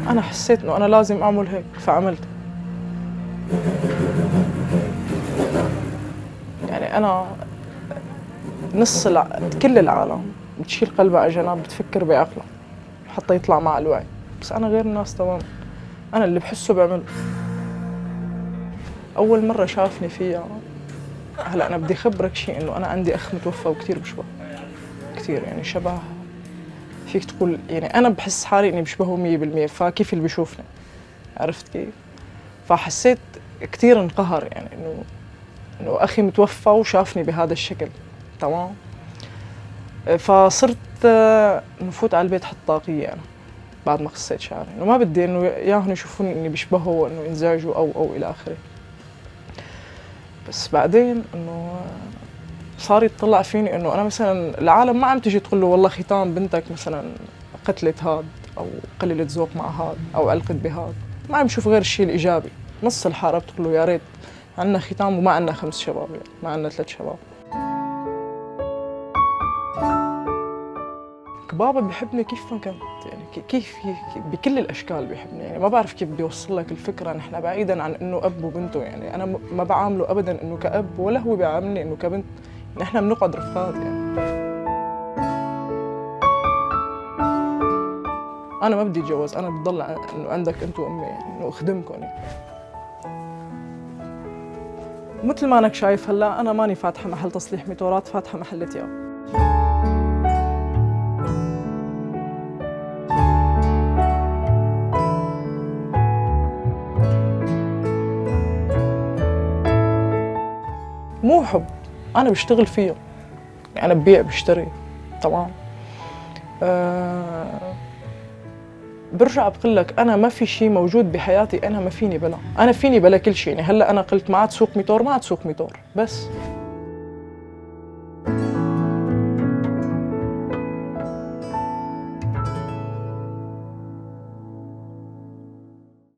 أنا حسيت إنه أنا لازم أعمل هيك فعملت. يعني أنا كل العالم بتشيل قلبها على جنب، بتفكر بعقلها حتى يطلع مع الوعي، بس أنا غير الناس تماما. أنا اللي بحسه بعمله. أول مرة شافني فيها، هلا أنا بدي أخبرك شيء، إنه أنا عندي أخ متوفى وكتير بشبه، كتير يعني شبه، فيك تقول يعني أنا بحس حالي إني بشبهه 100%، فكيف اللي بيشوفني، عرفت كيف؟ فحسيت كتير انقهر يعني إنه أخي متوفى وشافني بهذا الشكل، تمام؟ فصرت نفوت على البيت حط طاقية أنا بعد ما خسيت شعري، إنه ما بدي إنه ياهن يشوفوني إني بشبهه وإنه ينزعجوا أو إلى آخره. بس بعدين إنه صار يتطلع فيني إنه أنا مثلاً العالم ما عم تجي تقول له والله ختان بنتك مثلاً قتلت هاد أو قللت ذوق مع هاد أو علقت بهاد، ما عم يشوف غير الشيء الإيجابي. نص الحارة بتقول له يا ريت عندنا ختان وما عندنا 5 شباب، يعني ما عندنا 3 شباب. بابا بيحبني كيف ما كنت، يعني كيف بكل الاشكال بيحبني، يعني ما بعرف كيف بدي اوصل لك الفكره. نحن بعيدا عن انه اب وبنته، يعني انا ما بعامله ابدا انه كاب ولا هو بيعاملني انه كبنت، نحن بنقعد رفقات يعني. انا ما بدي اتجوز، انا بضل انه عندك انت وامي، يعني انه اخدمكم يعني. مثل ما انك شايف هلا انا ماني فاتحه محل تصليح موتورات، فاتحه محل تياب. مو حب، أنا بشتغل فيه، يعني أنا ببيع بشتري، تمام. برجع بقول لك أنا ما في شيء موجود بحياتي أنا ما فيني بلا، أنا فيني بلا كل شيء. يعني هلا أنا قلت ما عاد سوق موتور، ما عاد سوق موتور بس.